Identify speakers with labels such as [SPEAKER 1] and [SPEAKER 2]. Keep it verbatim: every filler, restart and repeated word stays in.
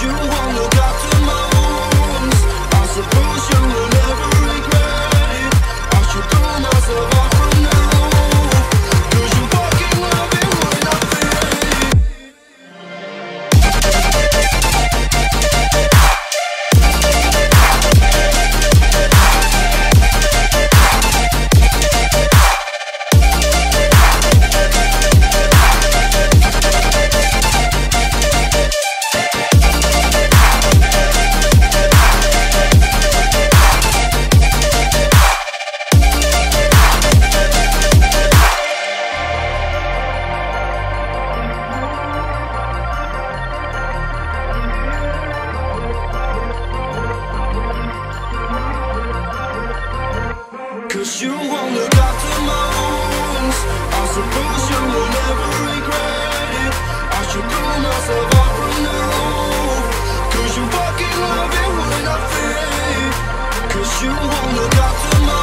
[SPEAKER 1] you won't look after my wounds. I suppose you will never regret it. I should throw myself off from now, 'cause you fucking love it when I feel it. Cause you won't look after my wounds. I suppose you will never regret it. I should throw myself off from now, 'cause you fucking love it when I feel it. Cause you won't look after my